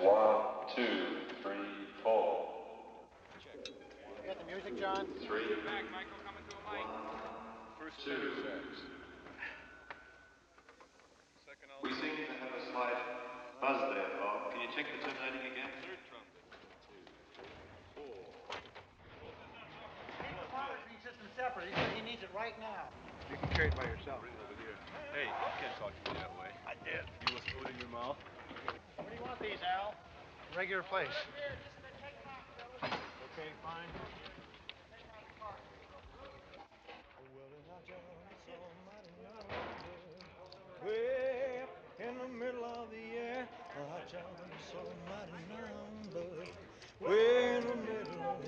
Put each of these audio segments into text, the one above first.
1, 2, 3, 4. You got the music, John? 3. Back, Michael, coming to a mic. 1, First 2. sax. Second We seem to have a slight buzz there, Bob. Can you check the terminating again? Third trumpet. 2, 4. Keep the monitoring system separate. He said he needs it right now. You can carry it by yourself. Bring it over here. Hey, you can't talk to me that way. I did. You with food in your mouth? Where do you want these, Al? Regular place. Okay, fine. Way up in the middle of the air, I just saw a mighty number. Way in the middle of the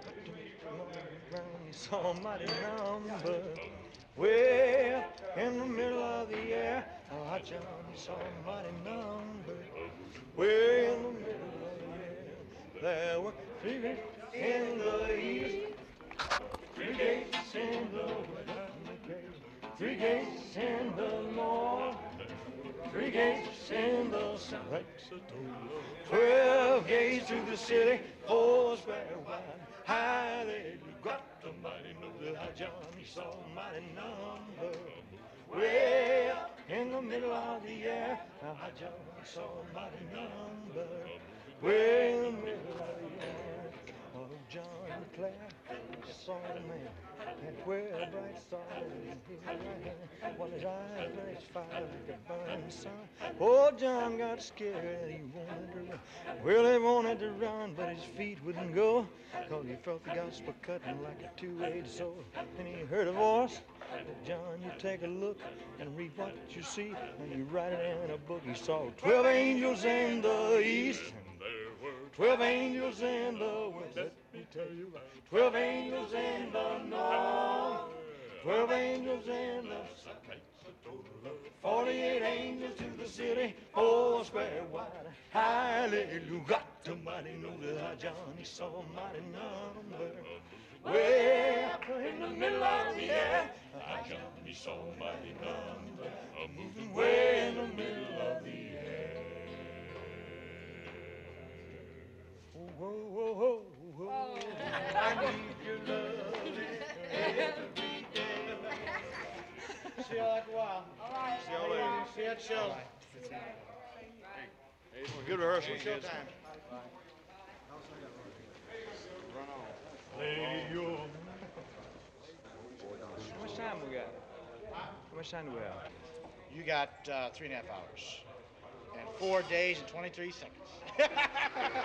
air, saw a mighty number. Way up in the middle of the air, I just saw a mighty number. Way in the middle of the air, there were 3 gates in the east, 3 gates in the west, 3 gates in the north, 3 gates in the south, 12 gates to the city, 4 square wide. Hallelujah, got the mighty number. How Johnny saw a mighty number. Way up in the middle of the air, how Johnny saw a mighty number. Way in the middle of the air. Oh, John Clare saw a man that wear a bright star in his right hand, while his eyes flashed fire like a burning sun. Oh, John got scared, he wanted to run. Well, he wanted to run, but his feet wouldn't go, 'cause he felt the gospel cutting like a two-edged sword. And he heard a voice, John, you take a look and read what you see, and you write it in a book. He saw 12 angels in the east, 12 angels in the west, let me tell you right. 12 angels in the north, 12 angels in the south, 48 angels to the city, 4 square wide. Hallelujah, got to mighty know that Johnny saw a mighty number. Way up in the middle of the air, Johnny saw a mighty number, moving way in the middle of the air. Whoa, whoa, whoa, whoa. I need your love every day. See y'all after a while. All right. See y'all later. See you at the show. Good rehearsal, Show kids. time. Run on. Lady, you're... How much time we got? How much time do we have? You got 3.5 hours. And 4 days and 23 seconds.